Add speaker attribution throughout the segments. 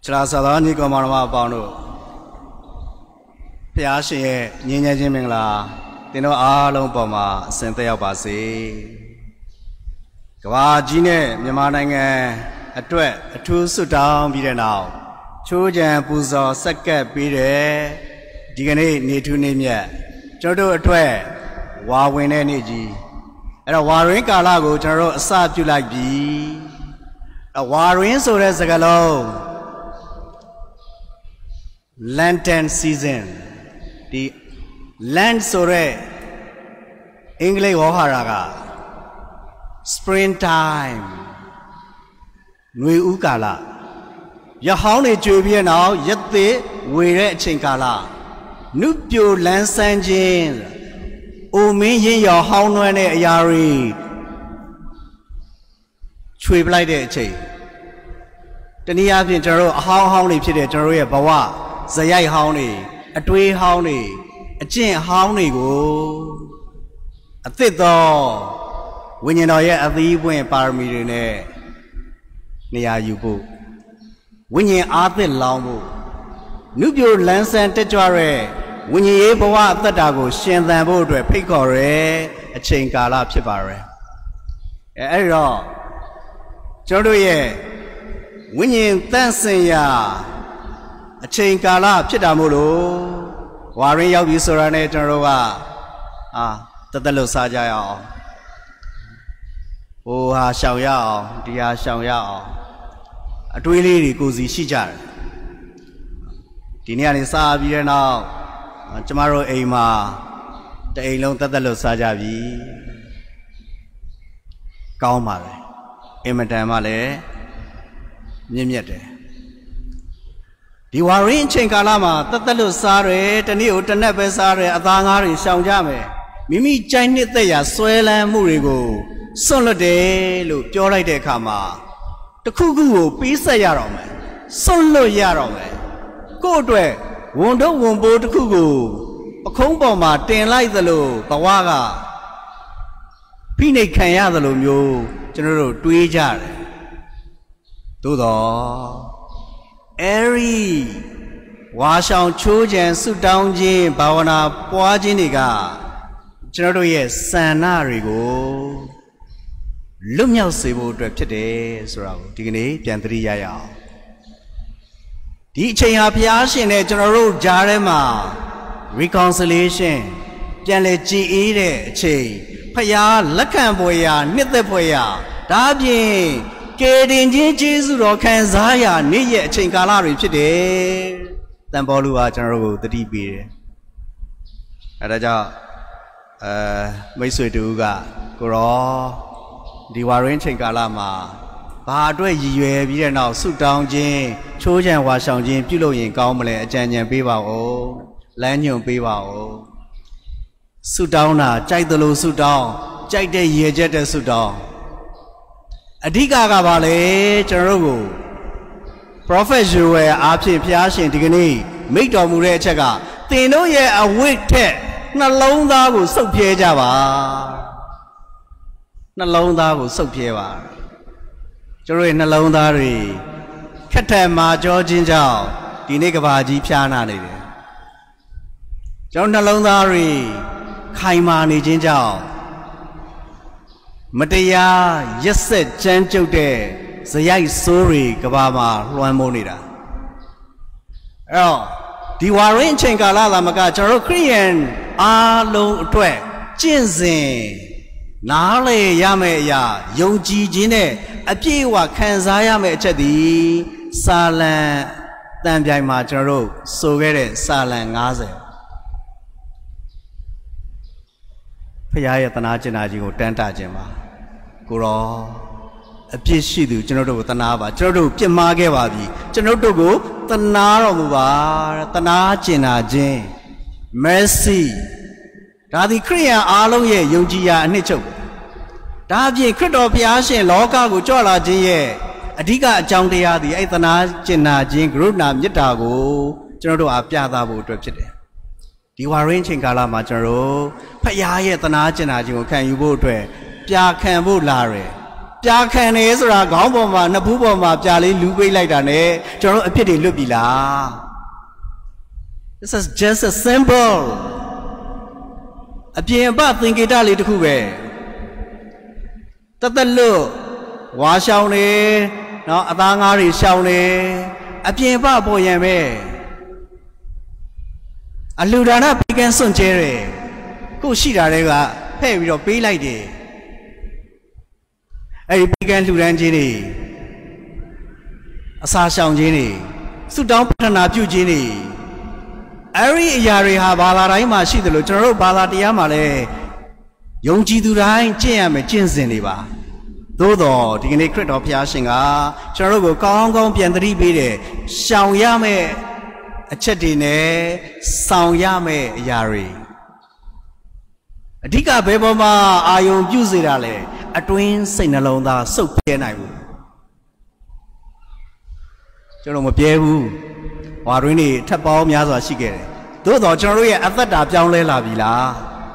Speaker 1: Chila sadani ko marwa pano. Piashe nyinya jimingla. Tino along poma sente ya basi. Kawa jine nyamanenge atwe atu sudang bide now. Chujan puzo seke bide. Digane ni tu ni mye. Jodo atwe wawine ni ji. Era warin kala go jaro asap ju like bi. A warin so re sagalo. Lantern season. The land sore English waharaga springtime Nui ukala Yahone Jubian now yet the Wire Chinkala Nupio land sanjin O mean your hound yari Trip like that che The Niapian Jaro how honey pit Jaroya Bawa Zayai honey a twee honey a chin honey go a thither when you know yet a leave when parameter near you book when you are the long Nubio lens and tetuare when you able at the dago shin than board a picore a chain gala pibare error Jodoye when you dancing ya a chain gala pidamulo Warin Yabi Sorane Joroa Tatalo Sajao O Ha Shao Yao, Dia Shao Yao a twilly goosey shijar Dinian is Sabi now tomorrow Ema the Elon Tatalo Sajavi Kaumare Ematamale Nimyete The Warin Chinkalama, Tatalu Sare, Tanu, Tanebe Sare, Adangari, Shangjame, Mimi Chinese, Swella Murigo, Solode, Lu, Jorai de Kama, the Kugu, Pisa Yarome, Solo Yarome, Godwe, Wondo Wombo to Kugu, a Komboma, Ten like the Lu, Bawaga, Pine Kayadalu, you, General Tuijar, Tudo. Eri Washang Chujan Sudan Jin Bawana Puajiniga General yes Sanarigo Lumia Sibu Drip today Surround Digni Piantri Yaya Teaching up Yashin General Jarema Reconciliation Pianle G. Che Paya Lakamboya Nitapoya Dabi Getting Jesus or Kanzaya, near Chinkalari today. Then Bolua General the DB. Adaja Mesuduga, Goro, Diwarin Chinkalama, Padre Yue, now Suit down Jin, Chojan Washang Jin, Pilo in Gaumle, Janyan Bivao, Lanyon Bivao. Suit down, Jai the Lu Sudan, Jai de Ye Jet Sudan. Adiga Gavale, Jerogo Prophet Jue, Apsi Piashin, Digani, make of Mure Chaga. They know ye a weak tet, not long that will so pay Java. Not long that will so pay. Jeroin alone dari Katama, Georgian Jow, the Negavaji Piana. John alone dari Kaimani Jinjao. Mataya, yes, said Janjo de Zayai Suri, Gabama, Luamonida. Oh, Diwarin Chingalala Magacharo Korean, Lo Twe, Jinzin, Nale Yameya, Yonji Jine, Apiwa Kanzaya Mechadi, Salan, Tambia Majaro, so very Salan Gaze. Paya Tanajinaji, Tenta Jema, Guro, a Pishidu, General Tanava, General Pimagevavi, General Togo, Tanara Mubar, Tanajina Jane, Mercy, Dadi Korea, Aloye, Yojia, and Nicho. Davi, Credo Piashi, Loka, Gujola Jie, Adiga Jandia, the Athana, Jina, Jin, Gruna, Yitago, General Apiada, Dripchide. You are arranging Galamajaro, Paya Tanajana, can you go to Pia Cambo Larry, ပြခံနေဆိုတာခေါင်းပေါ်မှာနှစ်ဖူးပေါ်မှာပြလေးလူပေးလိုက်တာ ਨੇ ကျွန်တော်တို့အဖြစ်တွေလွတ်ပြီလား This is just a symbol အပြင်ပသင်္ကေတလေးတစ်ခုပဲတသက်လွတ်ဝါရှောင်းနေနော်အသားငါးတွေရှောင်းနေအပြင်ပပေါ်ရန်ပဲအလူဒါနပေးကန်းစွန့်ကျဲတယ်ကိုရှိတာတွေကဖဲ့ပြီးတော့ပေးလိုက်တယ်အဲ့ဒီပေးကန်းလှူဒန်းခြင်းတွေအစာရှောင်ခြင်းတွေဆုတောင်းပတ္ထနာပြုခြင်းတွေအဲ့ဒီအရာတွေဟာဘာသာတိုင်းမှာရှိတယ်လို့ကျွန်တော်တို့ဘာသာတရားမှာလည်းယုံကြည်သူတိုင်းကျင့်ရမယ်ကျင့်စဉ်တွေပါသို့တော့ဒီကနေ့ခရစ်တော်ဘုရားရှင်ကကျွန်တော်တို့ကိုကောင်းကောင်းပြန်သတိပေးတယ်ရှောင်ရမယ်အချက်တွေနဲ့ဆောင်ရမယ်အရာတွေအဓိကဘယ်ပေါ်မှာအာယုံပြုစေတာလဲအတွင်းစိတ်နှလုံးသားစုပ်ပြဲနိုင်ဘူးကျွန်တော်မပြဲဘူးဝါရင်းတွေထပ်ပေါင်းများစွာရှိခဲ့တယ်သို့တော့ကျွန်တော်တို့ရဲ့အသက်တာပြောင်းလဲလာပြီလား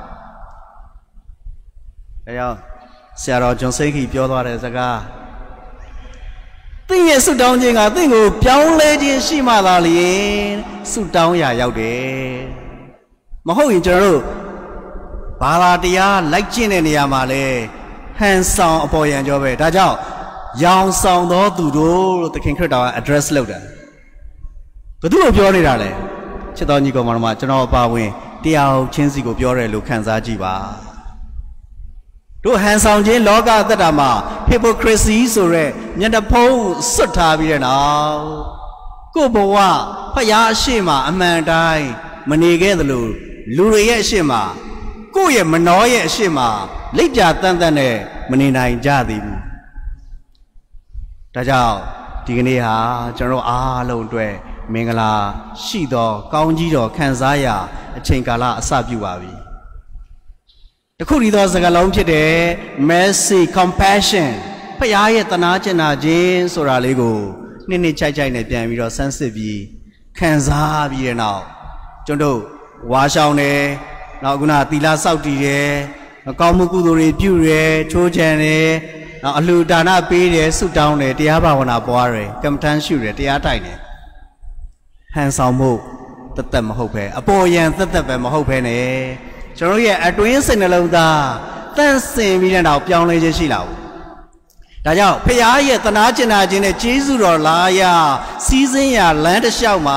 Speaker 1: အဲကြောင့်ဆရာတော်ဂျွန်စိတ်ခီပြောသွားတဲ့စကားသင်ရဲ့ဆုတောင်းခြင်းကသင်ကိုပြောင်းလဲခြင်းရှိမှသာလျှင်ဆုတောင်းရာရောက်တယ်မဟုတ်ရင်ကျွန်တော်တို့ဘာသာတရားလိုက်ကျင့်တဲ့နေရာမှာလဲဟန်ဆောင်အပေါ်ယံကြောပဲဒါကြောင့်ရောင်ဆောင်သောသူတို့လို့သခင်ခရစ်တော်က address လုပ်တာဘယ်သူ့ကိုပြောနေတာလဲချစ်တော်ညီကောင်မတော်ကျွန်တော်အပါဝင်တရားချင်းစီကိုပြောတယ်လို့ခံစားကြည့်ပါတို့ဟန်ဆောင်ခြင်းလောကသက်တာမှာ hypocrisy ဆိုရဲမျက်နှာဖုံးစွတ်ထားပြီးတဲ့နောက်ကိုယ်ဘဝဖယားအရှိမအမှန်တိုင်းမနေခဲ့သလိုလူတွေရဲ့အရှိမကိုယ့်ရဲ့မနှောရဲ့အရှိမလက်ပြတန်တန်နဲ့မနေနိုင်ကြသေးဘူးဒါကြောင့်ဒီကနေ့ဟာကျွန်တော်အားလုံးအတွက်မင်္ဂလာရှိသောကောင်းကြီးတော်ခံစားရအချိန်ကာလအစပြုပါပြီတခုတည်းသောစကားလုံးဖြစ်တဲ့ mercy compassion ဖခင်ရဲ့တနာကျင်နာခြင်းဆိုတာလေးကိုနှစ်ချိုက်ချိုက်နဲ့ပြန်ပြီးတော့ဆန်းစစ်ပြီးခံစားပြီးတဲ့နောက်ကျွန်တော်ဝါရှောင်းတယ်နောက်ခုနသီလစောင့်တည်တယ်ကောင်းမှုကုသိုလ်တွေပြုတယ်ချိုးချံတယ်နောက်အလှူဒါနပေးတယ်ဆုတောင်းတယ်တရားဘာဝနာပွားတယ်ကမ္မထမ်းရှုတယ်တရားထိုင်တယ်ဟန်ဆောင်မှုတသက်မဟုတ်ပဲအပေါ်ယံတသက်ပဲမဟုတ်ပဲနဲ့ကျွန်တော်ရဲ့အတွင်းစိတ်နှလုံးသားတန့်စင်ပြီးတဲ့နောက်ပြောင်းလဲခြင်းရှိလာဘူးဒါကြောင့်ဖခင်ရဲ့တနာကျင်နာခြင်းနဲ့ကျေးဇူးတော်လာရစီးစင်းရာလမ်းတစ်လျှောက်မှာ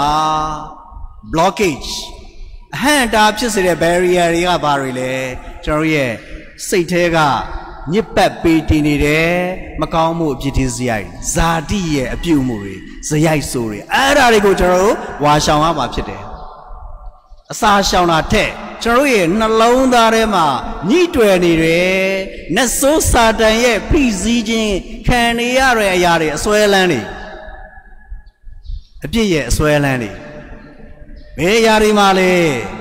Speaker 1: blockage အဟံတာဖြစ်စေတဲ့ barrier တွေကဘာတွေလဲကျွန်တော်ရဲ့စိတ်ထဲကညစ်ပတ်ပေးတည်နေတယ်မကောင်းမှုအဖြစ်စရိုက်ဇာတိရဲ့အပြုမှုတွေဇယိုက်ဆိုတွေအဲ့ဒါတွေကိုကျွန်တော်တို့ဝါရှောင်ရမှာဖြစ်တယ်အစာရှောင်တာထက်ကျွန်တော်ရဲ့နှလုံးသားထဲမှာညှိတွယ်နေတယ်နတ်ဆိုးစာတန်ရဲ့ဖိစီးခြင်းခံနေရတဲ့အရာတွေအစွဲလန်းတွေအပြစ်ရဲ့အစွဲလန်းတွေဘယ်အရာတွေမှာလဲ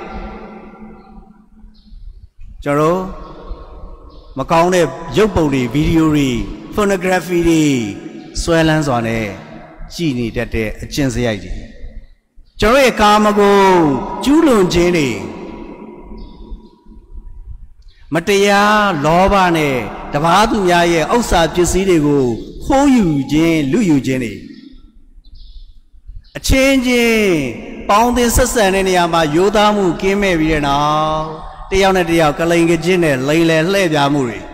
Speaker 1: ကျွန်တော်မကောင်းတဲ့ရုပ်ပုံတွေဗီဒီယိုတွေ photography တွေစွဲလန်းစွာနဲ့ကြည်နေတတ်တဲ့အကျင့်စရိုက်တွေကျွန်တော်ရဲ့ကာမဂုဏ်ကျူးလွန်ခြင်းတွေမတရားလောဘနဲ့တပါးသူများရဲ့ဥစ္စာပစ္စည်းတွေကိုခိုးယူခြင်းလူယူခြင်းတွေအချင်းချင်းပေါင်းသင်းဆက်ဆံတဲ့နေရာမှာရိုးသားမှုကင်းမဲ့ပြီးတဲ့နောက်တယောက်နဲ့တယောက်ကလိန်ကကျင်းနဲ့လိန်လေလှည့်ပြားမှုတွေ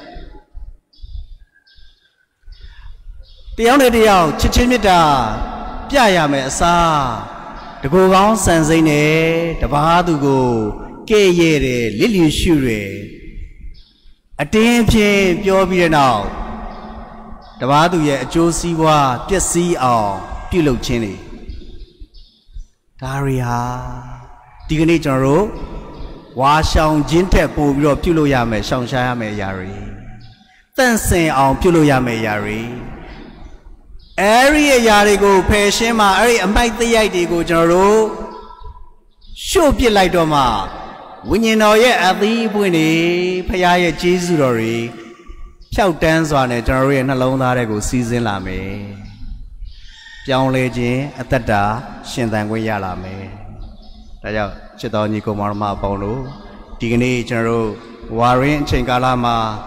Speaker 1: တယောက်နဲ့တယောက်ချစ်ချင်းမြတ်တာပြရမယ်အစားတကူကောင်းစံစိမ့်နဲ့တပါးသူကိုကဲ့ရဲ့တယ်လစ်လျူရှုတယ်အတင်းဖြင့်ပြောပြီးတဲ့နောက်တပါးသူရဲ့အကျိုးစီးပွားပျက်စီးအောင်ပြုလုပ်ခြင်းတွေဒါရီဟာဒီကနေ့ကျွန်တော်တို့ဝါရှောင်ခြင်းထက်ပိုပြီးတော့ပြုလုပ်ရမယ်ရှောင်ရှားရမယ်အရာတွေတန့်စင်အောင်ပြုလုပ်ရမယ်အရာတွေအဲ့ဒီအရာတွေကိုဖယ်ရှင်းမှအဲ့ဒီအမိုက်သရိုက်တွေကိုကျွန်တော်တို့ရှို့ပစ်လိုက်တော့မှဝိညာဉ်တော်ရဲ့အသီးပွင့်တွေဖခင်ရဲ့ကျေးဇူးတော်တွေဖြောက်တန်းစွာနဲ့ကျွန်တော်တို့ရဲ့နှလုံးသားတွေကိုစီးဆင်းလာမယ်ပြောင်းလဲခြင်းအသက်တာရှင်သန်ခွင့်ရလာမယ်ဒါကြောင့်ချစ်တော်ညီကောင်မတော်မအပေါင်းတို့ဒီကနေ့ကျွန်တော်တို့ဝါရင်းအချိန်ကာလမှာ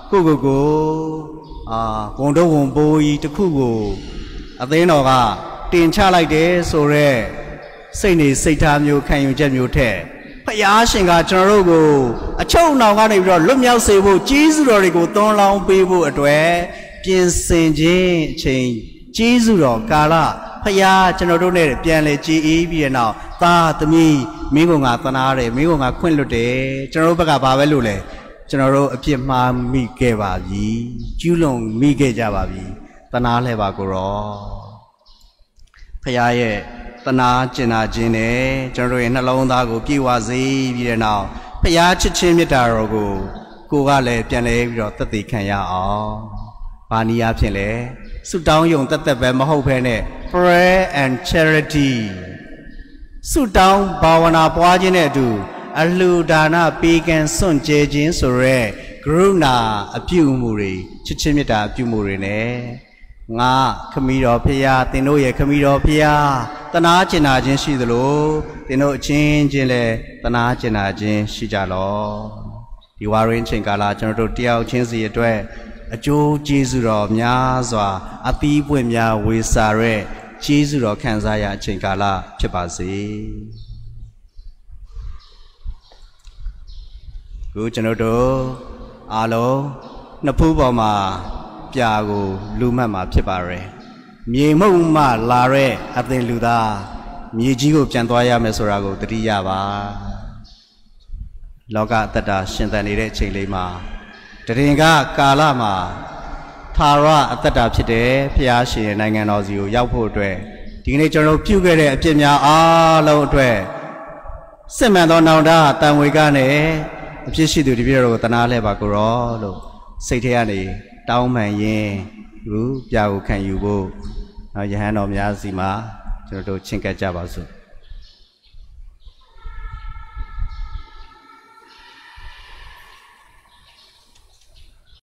Speaker 1: ဂုံတော့ဝန်ပိုးကြီးတစ်ခုကိုအသိတော်ကတင်ချလိုက်တယ်ဆိုရဲစိတ်နေစိတ်ထားမျိုးခံယူချက်မျိုးထက်ဖယားရှင်ကကျွန်တော်တို့ကိုအချုပ်နှောင်ကနေပြီးတော့လွတ်မြောက်စေဖို့ကြီးစုတော်တွေကိုသွန်လောင်းပေးဖို့အတွက်ပြင်ဆင်ခြင်းအချိန်ကြီးစုတော်ကာလဖယားကျွန်တော်တို့နဲ့ပြန်လေကြည်အေးပြီးတဲ့နောက်သားသမီးမင်းကငါသနာတယ်မင်းကငါခွင့်လွတ်တယ်ကျွန်တော်တို့ဘက်ကဘာပဲလို့လဲကျွန်တော်တို့အပြစ်မှားမိခဲ့ပါပြီကျူးလွန်မိခဲ့ကြပါပြီသနာလဲပါကိုရောဖယားရဲ့သနာကျင်နာခြင်းနဲ့ကျွန်တော်တို့ရဲ့နှလုံးသားကိုပြည့်ဝစေပြီးတဲ့နောက်ဖယားချစ်ချင်းမေတ္တာတော်ကိုကလည်းပြန်လဲပြီးတော့သက်သေခံရအောင်ဘာနည်းအားဖြင့်လဲဆုတောင်းယုံသက်ပဲမဟုတ်ဘဲနဲ့ prayer and charity ဆုတောင်းဘာဝနာပွားခြင်းနဲ့အတူအလှူဒါနပေးကမ်းစွန့်ကြဲခြင်းဆိုရဲကရုဏာအပြုမှုတွေချစ်ချင်းမေတ္တာအပြုမှုတွေနဲ့ငါခမီးတော်ဖျားသင်တို့ရဲ့ခမီးတော်ဖျားတနာကျင်နာခြင်းရှိသလိုသင်တို့အချင်းချင်းလည်းတနာကျင်နာခြင်းရှိကြလောဒီဝါရင်းချိန်ကာလကျွန်တော်တို့တယောက်ချင်းစီအတွက်အကျိုးကျေးဇူးတော်များစွာအသီးပွင့်များဝေစာရဲကျေးဇူးတော်ခံစားရအချိန်ကာလဖြစ်ပါစေခုကျွန်တော်တို့အားလုံးနှစ်ဖူးပေါ်မှာပြာကိုလူမှတ်မှာဖြစ်ပါရဲ့မြေမှုန့်မှလာတဲ့အသင်လူသားမြေကြီးကိုပြန်သွားရမယ်ဆိုတာကိုသတိရပါလောကအတ္တရှင်သန်နေတဲ့အချိန်လေးမှာတရင်ကကာလမှာသာရအတ္တဖြစ်တဲ့ဖျားရှင်နိုင်ငံတော်စီကိုရောက်ဖို့အတွက်ဒီကနေ့ကျွန်တော်ပြုခဲ့တဲ့အပြစ်များအားလုံးအတွက်စစ်မှန်သောနောင်တတန်ဝေကနဲ့အဖြစ်ရှိသူဒီပြည့်တော်ကိုတနာလဲပါကိုရောလို့စိတ်ထဲကနေတောင်းပန်ရင်းပြာကိုခံယူဖို့ယဟန်တော်များစီမှာကျွန်တော်တို့ချင့်ကပ်ကြပါစို့